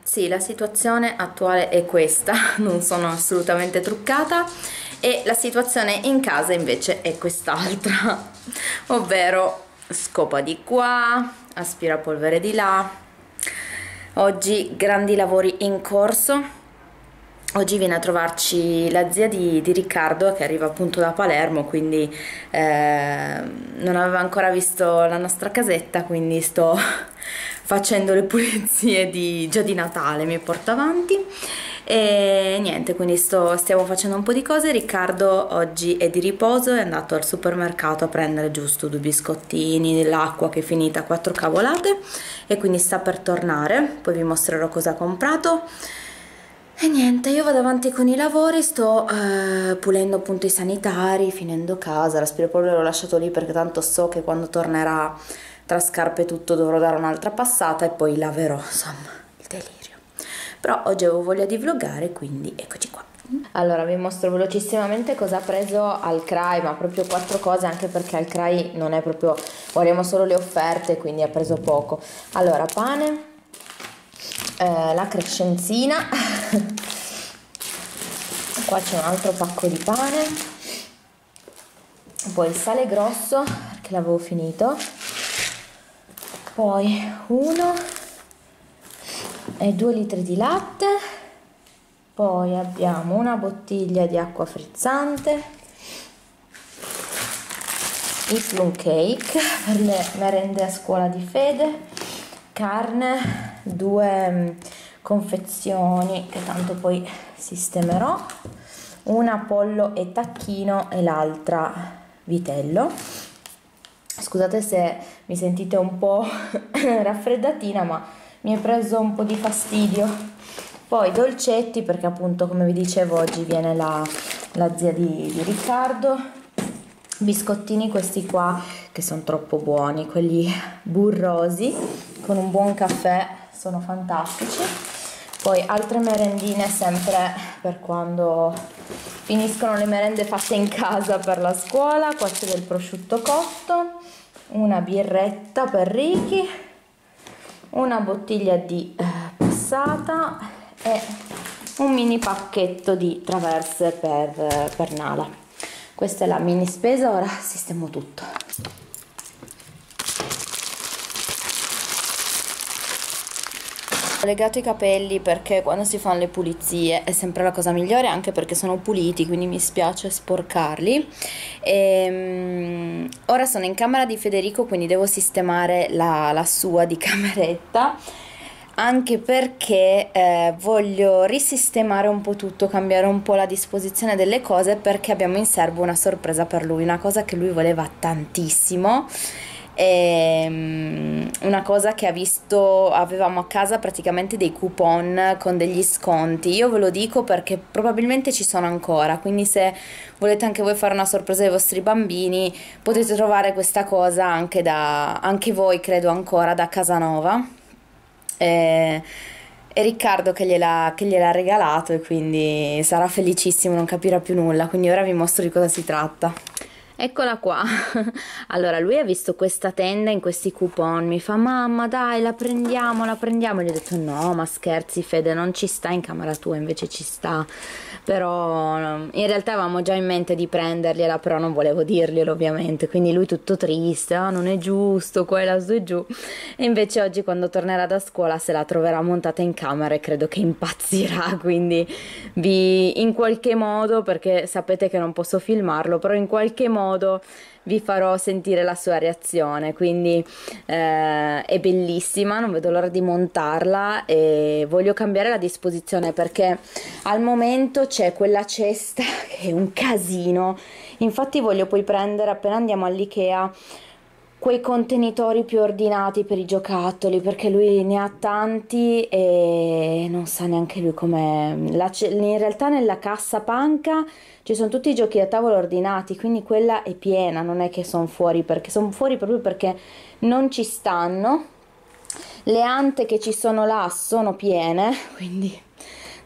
Sì, la situazione attuale è questa, non sono assolutamente truccata e la situazione in casa invece è quest'altra, ovvero scopa di qua, aspirapolvere di là. Oggi grandi lavori in corso. Oggi viene a trovarci la zia di Riccardo che arriva appunto da Palermo, quindi non aveva ancora visto la nostra casetta, quindi sto facendo le pulizie già di Natale, mi porto avanti e niente, quindi stiamo facendo un po' di cose. Riccardo oggi è di riposo, è andato al supermercato a prendere giusto 2 biscottini, l'acqua che è finita, 4 cavolate e quindi sta per tornare, poi vi mostrerò cosa ha comprato. E niente, io vado avanti con i lavori, sto pulendo appunto i sanitari, finendo casa, l'aspirapolvere l'ho lasciato lì perché tanto so che quando tornerà tra scarpe e tutto dovrò dare un'altra passata e poi laverò, insomma, il delirio. Però oggi avevo voglia di vloggare, quindi eccoci qua. Allora vi mostro velocissimamente cosa ha preso al CRAI, ma proprio 4 cose, anche perché al CRAI non è proprio, guardiamo solo le offerte, quindi ha preso poco. Allora, pane, la crescenzina, qua c'è un altro pacco di pane, poi il sale grosso perché l'avevo finito, poi 1 e 2 litri di latte, poi abbiamo una bottiglia di acqua frizzante, i plum cake per le merende a scuola di Fede, carne, 2 confezioni che tanto poi sistemerò, una pollo e tacchino e l'altra vitello. Scusate se mi sentite un po' raffreddatina, ma mi è preso un po' di fastidio. Poi dolcetti, perché appunto come vi dicevo oggi viene la zia di Riccardo. Biscottini questi qua che sono troppo buoni, quelli burrosi con un buon caffè, sono fantastici. Poi altre merendine sempre per quando finiscono le merende fatte in casa per la scuola. Qua c'è del prosciutto cotto, una birretta per Ricky, una bottiglia di passata e un mini pacchetto di traverse per Nala. Questa è la mini spesa, ora sistemo tutto. Ho legato i capelli perché quando si fanno le pulizie è sempre la cosa migliore, anche perché sono puliti, quindi mi spiace sporcarli. Ora sono in camera di Federico, quindi devo sistemare la sua di cameretta, anche perché voglio risistemare un po' tutto, cambiare un po' la disposizione delle cose, perché abbiamo in serbo una sorpresa per lui, una cosa che lui voleva tantissimo. Una cosa che avevamo a casa praticamente dei coupon con degli sconti. Io ve lo dico perché probabilmente ci sono ancora, quindi se volete anche voi fare una sorpresa ai vostri bambini potete trovare questa cosa anche voi, credo ancora, da Casanova. È Riccardo che gliel'ha regalato e quindi sarà felicissimo, non capirà più nulla, quindi ora vi mostro di cosa si tratta. Eccola qua. Allora lui ha visto questa tenda in questi coupon, mi fa: mamma dai, la prendiamo, e gli ho detto: no, ma scherzi Fede, non ci sta in camera tua, invece ci sta. Però in realtà avevamo già in mente di prendergliela, però non volevo dirglielo ovviamente, quindi lui tutto triste: ah, non è giusto, qua e là su e giù. E invece oggi quando tornerà da scuola se la troverà montata in camera e credo che impazzirà, quindi in qualche modo, perché sapete che non posso filmarlo, però in qualche modo vi farò sentire la sua reazione. Quindi è bellissima, non vedo l'ora di montarla e voglio cambiare la disposizione perché al momento c'è quella cesta che è un casino. Infatti voglio poi prendere, appena andiamo all'Ikea, quei contenitori più ordinati per i giocattoli, perché lui ne ha tanti e non sa neanche lui com'è. In realtà nella cassa panca ci sono tutti i giochi da tavolo ordinati, quindi quella è piena, non è che sono fuori, perché sono fuori proprio perché non ci stanno. Le ante che ci sono là sono piene, quindi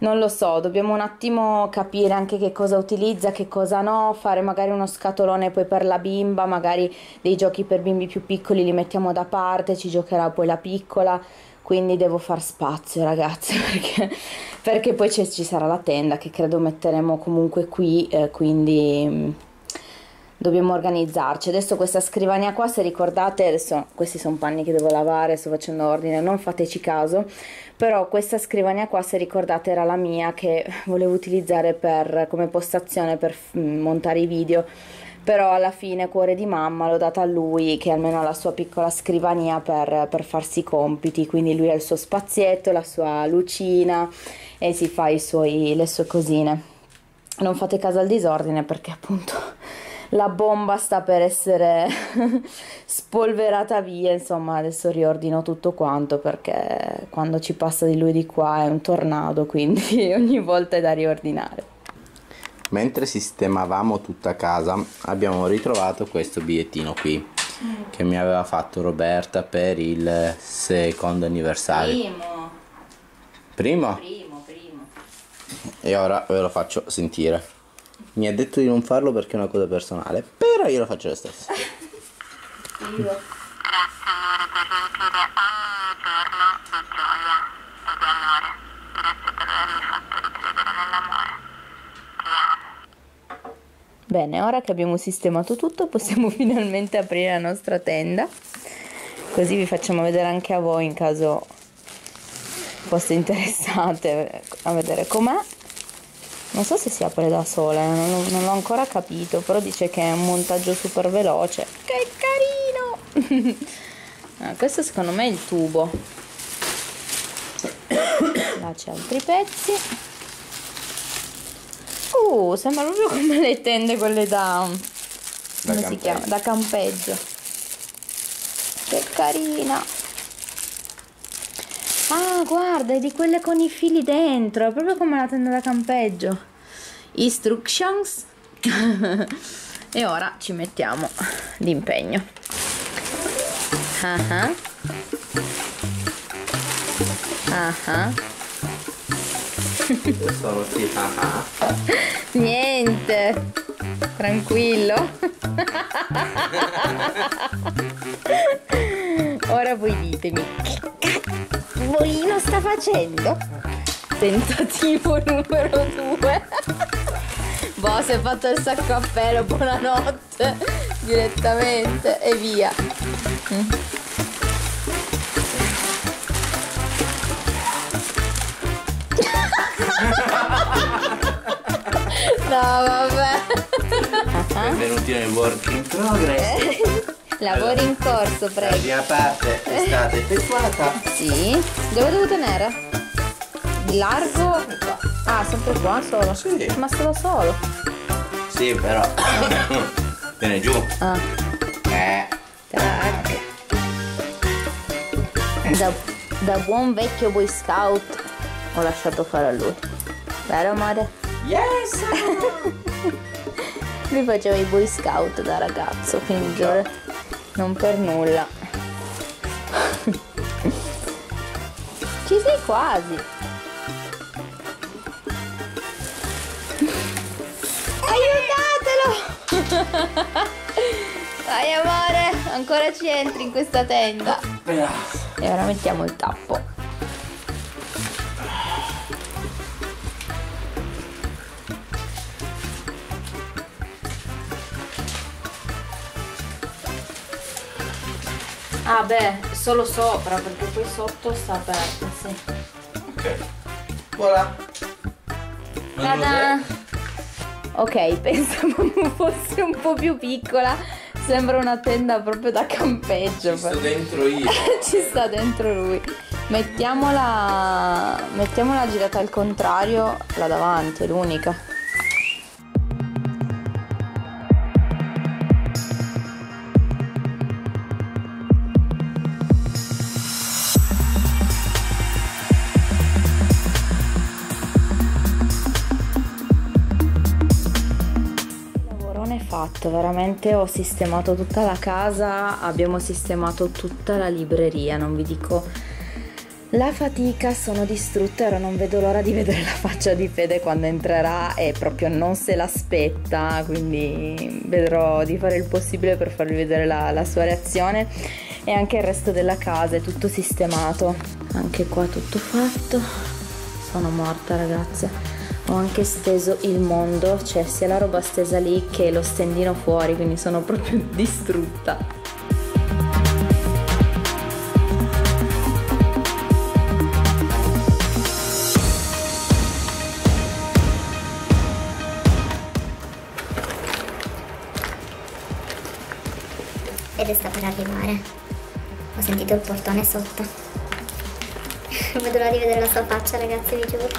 Non lo so, dobbiamo un attimo capire anche che cosa utilizza, che cosa no, fare magari uno scatolone poi per la bimba, magari dei giochi per bimbi più piccoli li mettiamo da parte, ci giocherà poi la piccola, quindi devo far spazio ragazzi, perché poi ci sarà la tenda che credo metteremo comunque qui, quindi dobbiamo organizzarci. Adesso questa scrivania qua, se ricordate, adesso questi sono panni che devo lavare, sto facendo ordine, non fateci caso, però questa scrivania qua, se ricordate, era la mia che volevo utilizzare come postazione per montare i video, però alla fine, cuore di mamma, l'ho data a lui che almeno ha la sua piccola scrivania per farsi i compiti, quindi lui ha il suo spazietto, la sua lucina e si fa le sue cosine. Non fate caso al disordine perché appunto la bomba sta per essere spolverata via, insomma adesso riordino tutto quanto perché quando ci passa di lui di qua è un tornado, quindi ogni volta è da riordinare. Mentre sistemavamo tutta casa abbiamo ritrovato questo bigliettino qui che mi aveva fatto Roberta per il secondo anniversario. Primo? Primo. E ora ve lo faccio sentire. Mi ha detto di non farlo perché è una cosa personale, però io lo faccio lo stesso. Io. Grazie amore per riempire ogni giorno di gioia e di amore. Grazie per avermi fatto ricredere nell'amore. Ti amo. Bene, ora che abbiamo sistemato tutto possiamo finalmente aprire la nostra tenda, così vi facciamo vedere anche a voi in caso foste interessate a vedere com'è. Non so se si apre da sola, non l'ho ancora capito, però dice che è un montaggio super veloce. Che carino! Questo secondo me è il tubo. Là c'è altri pezzi. Sembra proprio come le tende quelle come si chiama? Da campeggio. Che carina! Ah, guarda, è di quelle con i fili dentro, è proprio come la tenda da campeggio. Instructions. E ora ci mettiamo l'impegno. Sono sì, Niente, tranquillo. Ora voi ditemi, che cavolino sta facendo? Tentativo numero 2. Boh, si è fatto il sacco a pelo, buonanotte, direttamente e via. No, vabbè. Benvenuti nel work in progress. Lavori in corso, La prego. prima parte è stata effettuata. Sì. Dove devo tenere? Di largo? Ah, sempre qua solo? Sì. Ma solo solo. Sì, però viene giù. Ah, tac. Da buon vecchio boy scout ho lasciato fare a lui. Vero amore? Yes! Lui faceva i boy scout da ragazzo, quindi non per nulla. Ci sei quasi. Aiutatelo! Dai amore, ancora ci entri in questa tenda. E ora mettiamo il tappo. Ah beh, solo sopra perché poi sotto sta aperta, sì. Ok. Voilà. Ta-da! Ok, pensavo fosse un po' più piccola. Sembra una tenda proprio da campeggio. Ci sto dentro io. Ci sta dentro lui. Mettiamola girata al contrario, la davanti, è l'unica. Fatto, veramente ho sistemato tutta la casa, abbiamo sistemato tutta la libreria, non vi dico La fatica, sono distrutta, ora non vedo l'ora di vedere la faccia di Fede quando entrerà e proprio non se l'aspetta, quindi vedrò di fare il possibile per farvi vedere la sua reazione. E anche il resto della casa è tutto sistemato, anche qua tutto fatto. Sono morta, ragazze, ho anche steso il mondo, cioè sia la roba stesa lì che lo stendino fuori, quindi sono proprio distrutta. Fede sta per arrivare. Ho sentito il portone sotto. Non vedo l'ora di vedere la sua faccia, ragazzi, vi giuro.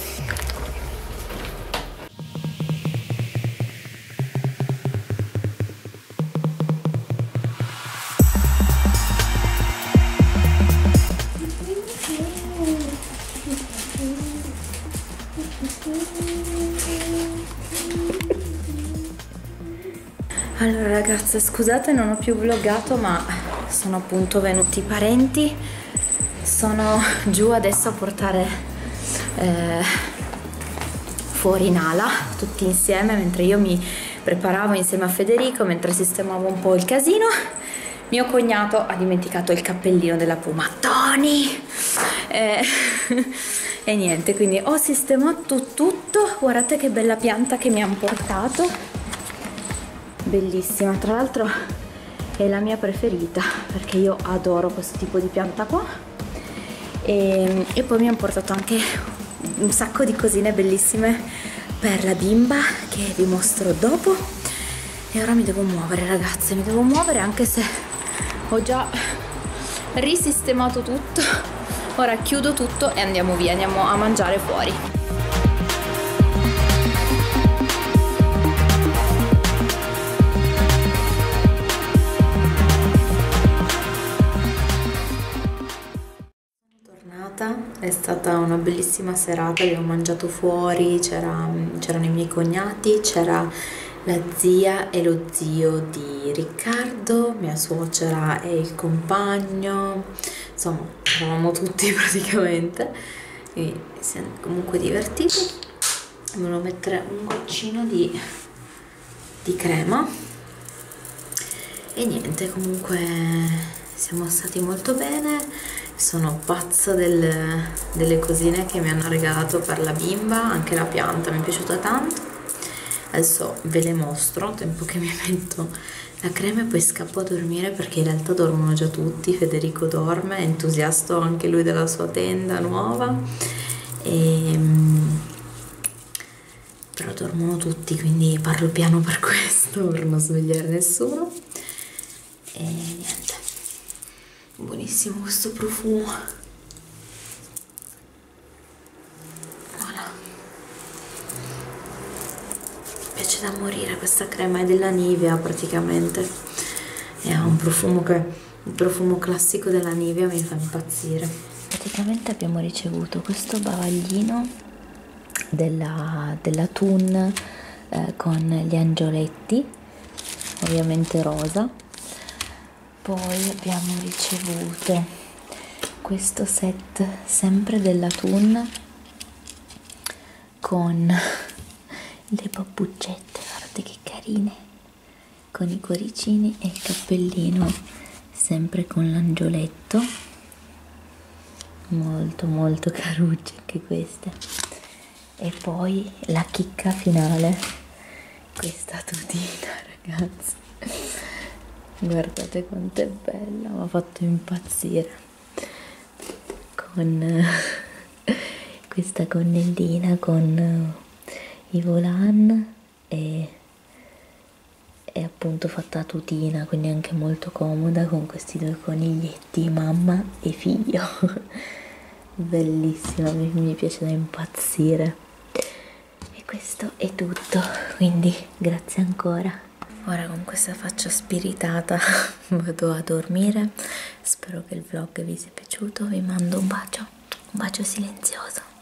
Allora ragazze, scusate, non ho più vloggato, ma sono appunto venuti i parenti. Sono giù adesso a portare fuori Nala tutti insieme, mentre io mi preparavo insieme a Federico, mentre sistemavo un po' il casino. Mio cognato ha dimenticato il cappellino della Puma. Tony! E niente, quindi ho sistemato tutto. Guardate che bella pianta che mi hanno portato, bellissima, tra l'altro è la mia preferita perché io adoro questo tipo di pianta qua. E poi mi hanno portato anche un sacco di cosine bellissime per la bimba che vi mostro dopo. E ora mi devo muovere, ragazze, mi devo muovere, anche se ho già risistemato tutto. Ora chiudo tutto e andiamo via, andiamo a mangiare fuori. È stata una bellissima serata, abbiamo mangiato fuori, c'erano i miei cognati, c'era la zia e lo zio di Riccardo, mia suocera e il compagno, insomma eravamo tutti praticamente, e siamo comunque divertiti. Volevo mettere un goccino di crema e niente, comunque siamo stati molto bene. Sono pazza delle cosine che mi hanno regalato per la bimba, anche la pianta mi è piaciuta tanto. Adesso ve le mostro, tempo che mi metto la crema e poi scappo a dormire, perché in realtà dormono già tutti. Federico dorme, è entusiasta anche lui della sua tenda nuova, però dormono tutti, quindi parlo piano per questo, per non svegliare nessuno. E niente. Buonissimo questo profumo. Voilà. Mi piace da morire questa crema, è della Nivea praticamente. E ha un profumo il profumo classico della Nivea mi fa impazzire. Praticamente abbiamo ricevuto questo bavaglino della Thun con gli angioletti, ovviamente rosa. Poi abbiamo ricevuto questo set sempre della Thun con le babbuccette, guardate che carine, con i cuoricini e il cappellino sempre con l'angioletto, molto molto carucce anche queste. E poi la chicca finale, questa tutina, ragazzi. Guardate quanto è bella, mi ha fatto impazzire, con questa gonnellina con i volant e appunto fatta a tutina, quindi anche molto comoda, con questi due coniglietti, mamma e figlio. Bellissima, mi piace da impazzire. E questo è tutto, quindi grazie ancora. Ora con questa faccia spiritata vado a dormire. Spero che il vlog vi sia piaciuto, vi mando un bacio silenzioso.